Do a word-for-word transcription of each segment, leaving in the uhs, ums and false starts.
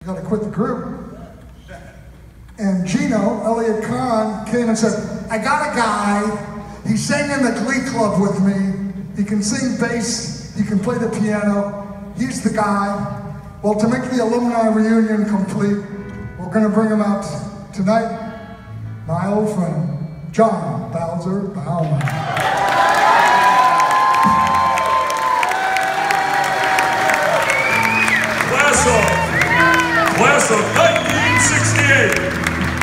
got to quit the group. And Gino, Elliott Kahn, came and said, I got a guy, he sang in the Glee Club with me, he can sing bass, he can play the piano, he's the guy. Well, to make the alumni reunion complete, we're going to bring him out tonight, my old friend, John Bowzer Bauman. Class of, class of nineteen sixty-eight.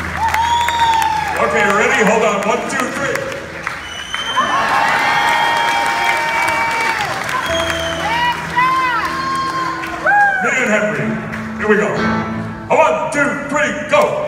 Okay, ready? Hold on. One, two, three. Me and Henry. Here we go. One, two, three, go.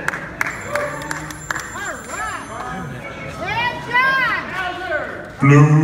Blue